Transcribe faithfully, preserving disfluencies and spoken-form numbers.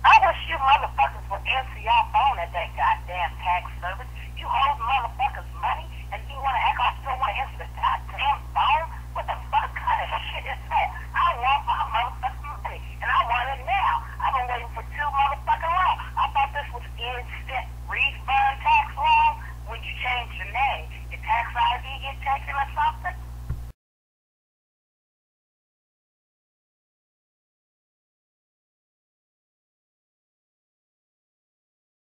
I wish you motherfuckers would answer your phone at that goddamn tax service. You hold motherfuckers' money and you want to act like you don't want to answer the goddamn phone? What the fuck kind of shit is that? I want my motherfuckers